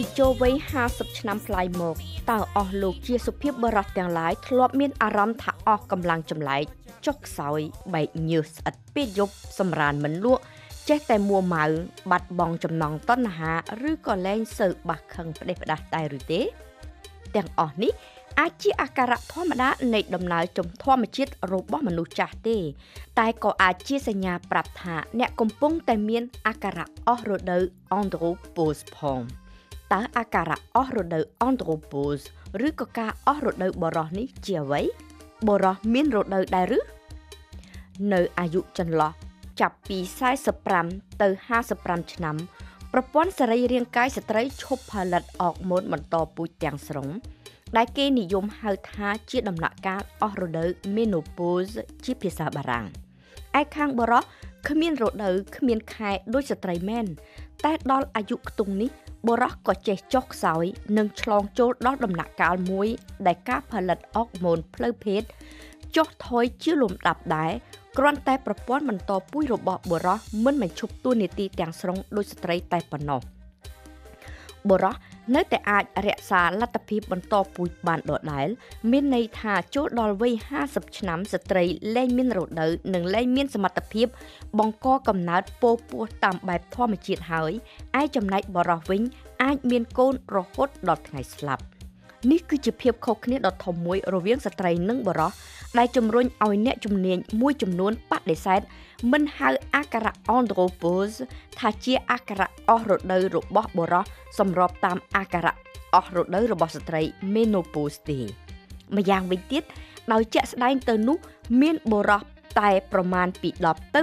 ពីចូលវ័យ50ឆ្នាំប្លាយមកតើអស់លោកជាសុភាពបរិសុទ្ធទាំងឡាយធ្លាប់មានអារម្មណ៍ថាអស់កម្លាំងចម្លែកចុកខ្សោយបែកញើសស្អិតពេលយប់សម្រានមិនលក់ចេះតែមួម៉ៅបាត់បង់ចំណង់តណ្ហាឬក៏លែងសូវបាក់ខឹងផ្ដេសផ្ដាស់តែឬទេទាំងអស់នេះអាចជាអាការៈធម្មតានៃដំណើរចំធម្មជាតិរបស់មនុស្សចាស់ទេតែក៏អាចជាសញ្ញាប្រាប់ថាអ្នកកំពុងតែមានអាការៈអស់រដូវ Andropause ផងតើអាការៈអស់រដូវ Andropause ឬក៏ការអស់រដូវបរោះនេះជាអ្វីបរោះមានរដូវដែរឬនៅអាយុចន្លោះចាប់ពី45ទៅ55ឆ្នាំប្រព័ន្ធសរីរាង្គកាយស្ត្រីឈប់ផលិតអរម៉ូនបន្តពូជទាំងស្រុងដែលគេនិយមហៅថាជាដំណាក់កាលអស់រដូវ Menopause ជាភាសាបារាំងឯខាងបរោះគ្មានរដូវគ្មានខែដូចស្ត្រីមែនតែដល់អាយុខ្ទង់នេះបរោះក៏ចេះចុះខ្សោយនិងឆ្លងចូលដល់ដំណាក់កាលមួយដែលការផលិតអរម៉ូនផ្លូវភេទចុះថយជាលំដាប់ដែរគ្រាន់តែប្រព័ន្ធបន្តពូជរបស់បុរសមិនឈប់តួនាទីទាំងស្រុងដូចស្ត្រីតែប៉ុណ្ណោះបុរសនៅតែអាចរក្សាលទ្ធភាពបន្តពូជបានដដែលមានន័យថាចូលដល់វ័យ50ឆ្នាំស្ត្រីលែងមានរដូវនិងលែងមានសមត្ថភាពបង្កកំណើតពោះពោះតាមបែបធម្មជាតិហើយឯចំណែកបុរសវិញអាចមានកូនរហូតដល់ថ្ងៃស្លាប់នេះគឺជាភាពខុសគ្នាដ៏ធំមួយរវាងស្ត្រីនិងបុរសដែលជំរុញឲ្យអ្នកជំនាញមួយចំនួនបដិសេធមិនហៅអាការៈ Andropause ថាជាអាការៈអស់រដូវរបស់បុរសសម្របតាមអាការៈអស់រដូវរបស់ស្ត្រី Menopause ទេម្យ៉ាងវិញទៀតដោយជាក់ស្ដែងទៅនោះមានបុរសតែប្រមាណពី10ទៅ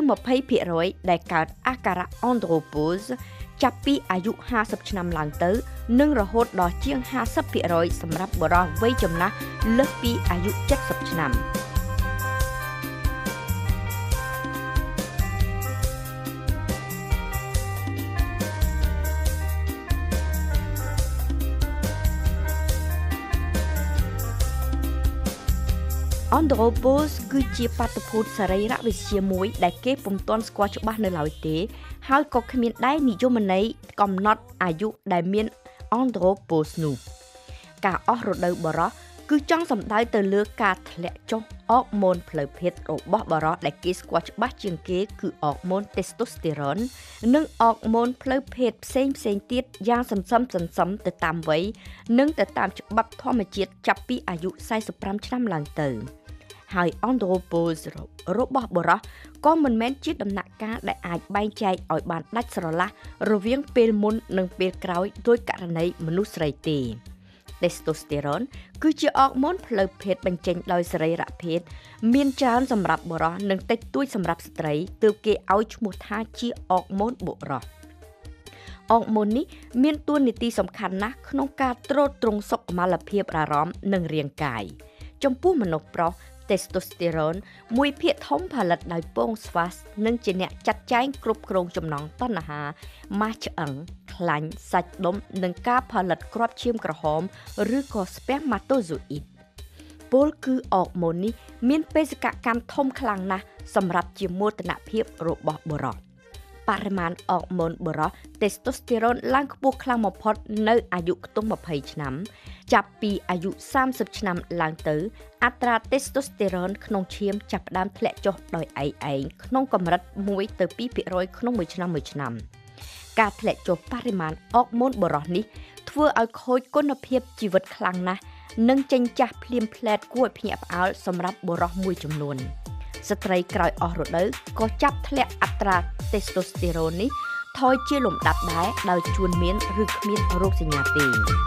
20% ដែលកើតអាការៈ Andropause ចាប់ពីអាយុ50ឆ្នាំឡើងទៅនិងរហូតដល់ជាង 50% សម្រាប់បុរសវ័យចំណាស់លើសពីអាយុ70ឆ្នាំAndropause គឺជាបាតុភូតសរីរវិទ្យាមួយដែលគេពុំទាន់ស្គាល់ច្បាស់នៅឡើយទេហើយក៏គ្មានដែរនិយមន័យកំណត់អាយុដែលមាន Andropause នោះការអស់រដូវបរោះគឺចង់សំដៅទៅលើការធ្លាក់ចុះអរម៉ូនផ្លូវភេទរបស់បុរសដែលគេស្គាល់ច្បាស់ជាងគេគឺអរម៉ូន Testosterone និងអរម៉ូនផ្លូវភេទផ្សេងទៀតយ៉ាងសន្សំទៅតាមវ័យនិងទៅតាមច្បាប់ធម្មជាតិចាប់ពីអាយុ45ឆ្នាំឡើងទៅហើយ Andropause របស់បុរសក៏មិនមែនជាដំណាក់កាលដែលអាចបែងចែកឲ្យបានដាច់ស្រឡះរវាងពេលមុននិងពេលក្រោយដោយករណីមនុស្សស្រីទេ Testosterone គឺជាអរម៉ូនផ្លូវភេទបញ្ចេញដោយសរីរភេទមានច្រើនសម្រាប់បុរសនិងតិចតួចសម្រាប់ស្ត្រីទើបគេឲ្យឈ្មោះថាជាអរម៉ូនបុរសអរម៉ូននេះមានតួនាទីសំខាន់ណាស់ក្នុងការទ្រទ្រង់សុខុមាលភាពអារម្មណ៍និងរាងកាយចំពោះមនុស្សប្រុសTestosterone មួយភាគធំផលិតដោយពងស្វាសនិងជាអ្នកចាត់ចែងគ្រប់គ្រងចំណង់តណ្ហាម៉ាស់ឆ្អឹងខ្លាញ់សាច់ដុំនិងការផលិតគ្រាប់ឈាមក្រហមឬក៏ Spermatozoid ពលគឺអរម៉ូននេះមានបេសកកម្មធំខ្លាំងណាស់សម្រាប់ជាមោទនភាពរបស់បុរសបរិមាណអរម៉ូនបុរស Testosterone ឡើងខ្ពស់ខ្លាំងបំផុតនៅអាយុខ្ទង់20ឆ្នាំចាប់ពីអាយុ30ឆ្នាំឡើងទៅអត្រា Testosterone ក្នុងឈាមចាប់ផ្ដើមធ្លាក់ចុះដោយឯងក្នុងកម្រិត1ទៅ 2% ក្នុងមួយឆ្នាំការធ្លាក់ចុះបរិមាណអរម៉ូនបុរសនេះធ្វើឲ្យខូចគុណភាពជីវិតខ្លាំងណាស់និងចេញចាស់ភ្លាមភ្លែតគួរឲ្យភ្ញាក់ផ្អើលសម្រាប់បុរសមួយចំនួនស្ត្រីក្រោយអស់រដូវក៏ចាប់ធ្លាក់អត្រា Testosterone នេះថយជាលំដាប់ដែរដោយជួនមានឬគ្មានរោគសញ្ញាទេ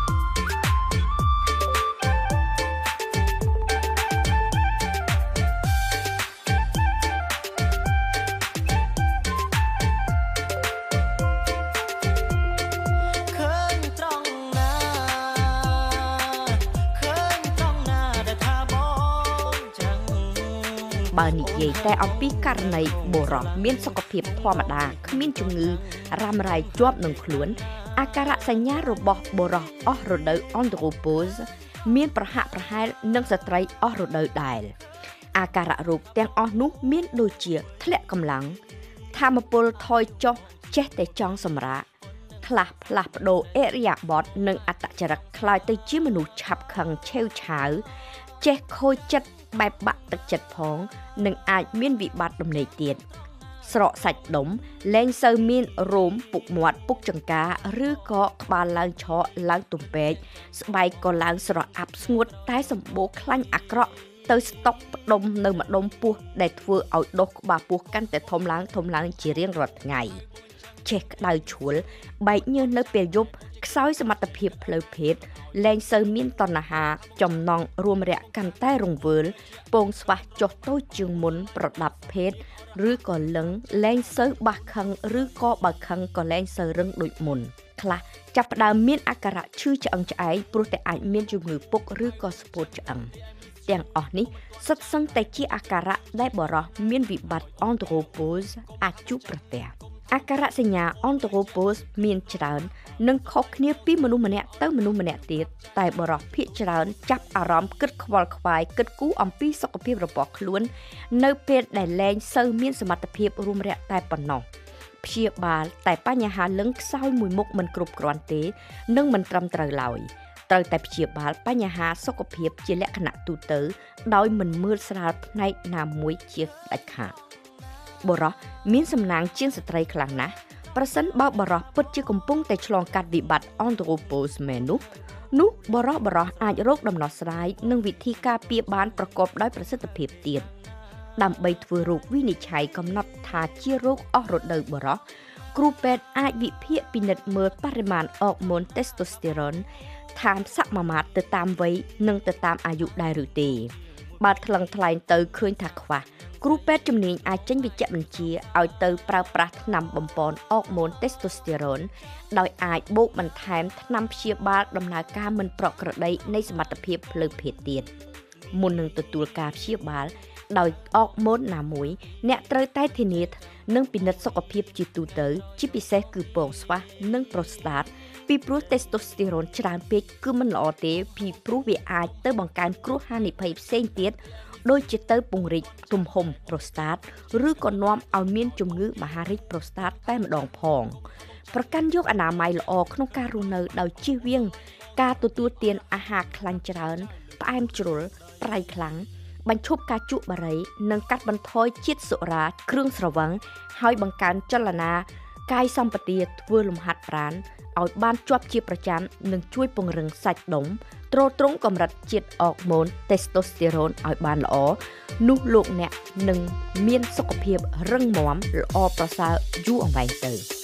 បើនិយាយតែអំពីករណីបុរសមានសុខភាពធម្មតាគ្មានជំងឺរ៉ាំរ៉ៃជាប់នឹងខ្លួនអាការៈសញ្ញារបស់បុរសអស់រដូវ Andropause មានប្រហាក់ប្រហែលនឹងស្ត្រីអស់រដូវដែរអាការៈរោគទាំងអស់នោះមានដូចជាធ្លាក់កម្លាំងថាមពលថយចុះចេះតែចង់សម្រាកខ្លះផ្លាស់ប្ដូរអរិយាបថនិងអត្តចរិតคล้ายទៅជាមនុស្សឆាប់ខឹងឆេវឆាវចេះខូចចិត្តបែបបាក់ទឹកចិត្តផងនិងអាចមានវិបត្តិដំណេកទៀតស្រកសាច់ដុំលែងសូវមានរោមពុកមាត់ពុកចង្ការឬក៏ក្បាលឡើងឆក់ឡើងទំពេកស្បែកក៏ឡើងស្រអាប់ស្ងួតតែសម្បូរខ្លាញ់អាក្រក់ទៅស្តុកផ្ដុំនៅម្ដុំពោះដែលធ្វើឲ្យដុសក្បាលពោះកាន់តែធំឡើងជារៀងរាល់ថ្ងៃចេះក្តៅឈួលបែកញើសនៅពេលយប់ខ្សោយសមត្ថភាពផ្លូវភេទលែងសូវមានតណ្ហាចំណង់រួមរយៈកាន់តែរង្វើលពងស្វះចុះតូចជាងមុនប្រដាប់ភេទឬក៏លឹងលែងសូវបាស់ខឹងឬក៏បើខឹងក៏លែងសូវរឹងដូចមុនខ្លះចាប់ផ្ដើមមានអាការៈឈឺឆ្អឹងឆ្អែងព្រោះតែអាចមានជំងឺពុកឬក៏ស្ពោតឆ្អឹងទាំងអស់នេះសុទ្ធសឹងតែជាអាការៈដែលបរិះមានវិបត្តិអន្តរពោសអាចជួបប្រទះអាការៈសញ្ញាអន្តរពោសមានច្រើននិងខុសគ្នាពីមនុស្សម្នាក់ទៅមនុស្សម្នាក់ទៀតតែបរិះភាគច្រើនចាប់អារម្មណ៍គិតខ្វល់ខ្វាយគិតគូរអំពីសុខភាពរបស់ខ្លួននៅពេលដែលលែងសូវមានសមត្ថភាពរួមរយៈតែប៉ុណ្ណោះព្យាបាលតែបញ្ហាលឹងខ្សោយមួយមុខមិនគ្រប់គ្រាន់ទេនិងមិនត្រឹមត្រូវឡើយត្រូវតែព្យាបាលបញ្ហាសុខភាពជាលក្ខណៈទូទៅដោយមិនមើលស្រាលផ្នែកណាមួយជាដាច់ខាតបុរសមានសំណាងជាងស្ត្រីខ្លាំងណាស់ប្រសិនបើបុរសពិតជាកំពុងតែឆ្លងកាត់វិបត្តិអន្តរពោសមែននោះបុរសអាចរកដំណោះស្រាយនិងវិធីការពារបានប្រកបដោយប្រសិទ្ធភាពទៀតដើម្បីធ្វើរោគវិនិច្ឆ័យកំណត់ថាជារោគអស់រដូវបុរសគ្រូពេទ្យអាចវិភាគពិនិត្យមើលបរិមាណអរម៉ូនតេស្តូស្តេរ៉ុនឋានសមាមាត្រទៅតាមវ័យនិងទៅតាមអាយុដែរឬទេបើថ្លឹងថ្លែងទៅឃើញថាខ្វះគ្រូពេទ្យជំនាញអាចចេញវេជ្ជបញ្ជាឲ្យទៅប្រើប្រាស់ថ្នាំបំប៉នអរម៉ូនតេស្តូស្តេរ៉ុនដោយអាចបូកបន្ថែមថ្នាំព្យាបាលដំណើរការមិនប្រក្រតីនៃសមត្ថភាពផ្លូវភេទទៀតមុននឹងទទួលការព្យាបាលដោយអរម៉ូនណាមួយអ្នកត្រូវតែធានានិងពិនិត្យសុខភាពជាទូទៅជាពិសេសគឺពងស្វះនិងប្រូស្តាតពីព្រោះតេស្តូស្តេរ៉ុនច្រើនពេកគឺមិនល្អទេពីព្រោះវាអាចទៅបង្កើនគ្រោះហានិភ័យផ្សេងទៀតដូចជាទៅពង្រីកទំហំប្រូស្តាតឬក៏នាំឲ្យមានជំងឺមហារីកប្រូស្តាតតែម្ដងផងប្រកាន់យកអនាម័យល្អក្នុងការរស់នៅដោយជៀសវាងការទទួលទានអាហារខ្លាញ់ច្រើនផ្អែមជ្រុលប្រៃខ្លាំងបញ្ឈប់ការជក់បារីនិងកាត់បន្ថយជាតិសុរាគ្រឿងស្រវឹងហើយបង្កើនចលនាកាយសម្បទាធ្វើលំហាត់ប្រាណឲ្យបានជាប់ជាប្រចាំនិងជួយពង្រឹងសាច់ដុំទ្រទ្រង់កម្រិតជាតិអរម៉ូនតេស្តូស្តេរ៉ុនឲ្យបានល្អនោះលោកអ្នកនឹងមានសុខភាពរឹងមាំល្អប្រសើរយូរអង្វែងទៅ